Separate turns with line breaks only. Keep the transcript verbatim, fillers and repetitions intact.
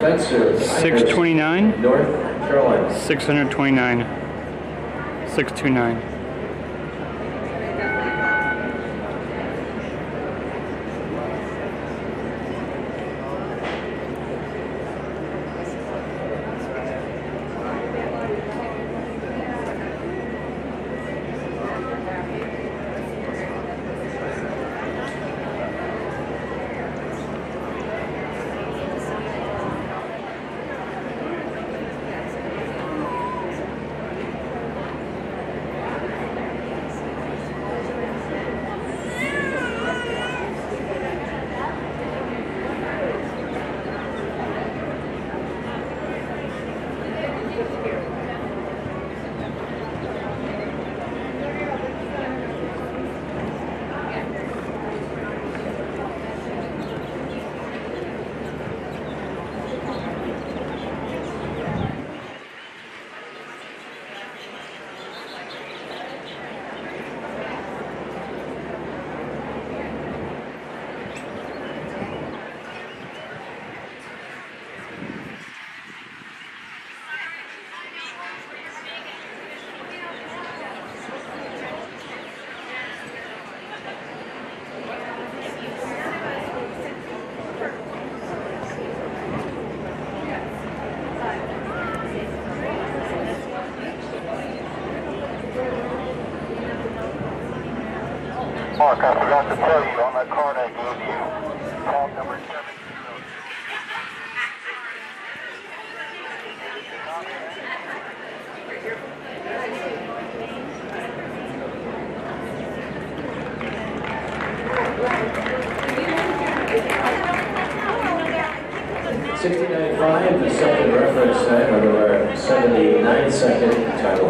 Spencer.
six twenty-nine.
North Carolina.
six twenty-nine. six twenty-nine.
Mark, I forgot to tell you on that card I gave you, call number seven.
sixty-nine point five, the second reference time, or seventy-nine second time